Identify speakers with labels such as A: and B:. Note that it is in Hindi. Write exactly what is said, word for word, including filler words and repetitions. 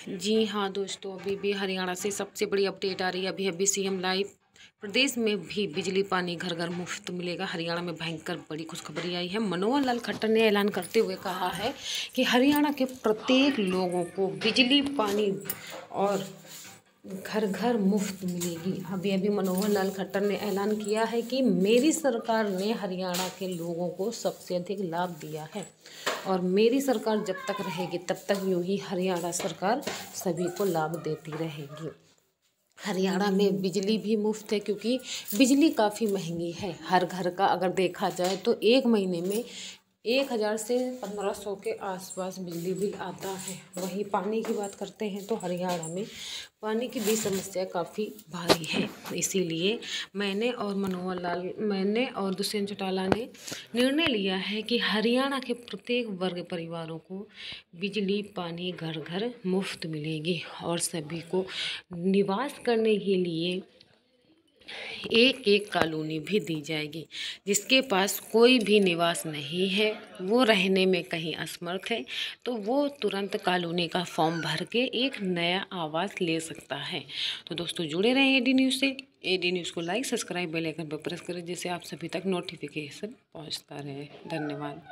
A: जी हाँ दोस्तों, अभी भी हरियाणा से सबसे बड़ी अपडेट आ रही है। अभी अभी सीएम लाइव, प्रदेश में भी बिजली पानी घर घर मुफ्त मिलेगा। हरियाणा में भयंकर बड़ी खुशखबरी आई है। मनोहर लाल खट्टर ने ऐलान करते हुए कहा है कि हरियाणा के प्रत्येक लोगों को बिजली पानी और घर घर मुफ्त मिलेगी। अभी अभी मनोहर लाल खट्टर ने ऐलान किया है कि मेरी सरकार ने हरियाणा के लोगों को सबसे अधिक लाभ दिया है और मेरी सरकार जब तक रहेगी तब तक यूं ही हरियाणा सरकार सभी को लाभ देती रहेगी। हरियाणा में बिजली भी मुफ्त है क्योंकि बिजली काफ़ी महंगी है। हर घर का अगर देखा जाए तो एक महीने में एक हज़ार से पंद्रह सौ के आसपास बिजली बिल आता है। वहीं पानी की बात करते हैं तो हरियाणा में पानी की भी समस्या काफ़ी भारी है। इसीलिए मैंने और मनोहर लाल मैंने और दुष्यंत चौटाला ने निर्णय लिया है कि हरियाणा के प्रत्येक वर्ग परिवारों को बिजली पानी घर घर मुफ्त मिलेगी और सभी को निवास करने के लिए एक एक कॉलोनी भी दी जाएगी। जिसके पास कोई भी निवास नहीं है, वो रहने में कहीं असमर्थ है, तो वो तुरंत कॉलोनी का फॉर्म भर के एक नया आवास ले सकता है। तो दोस्तों जुड़े रहें एडी न्यूज़ से। एडी न्यूज़ को लाइक सब्सक्राइब बेल आइकन पर प्रेस करें जिससे आप सभी तक नोटिफिकेशन पहुंचता रहे। धन्यवाद।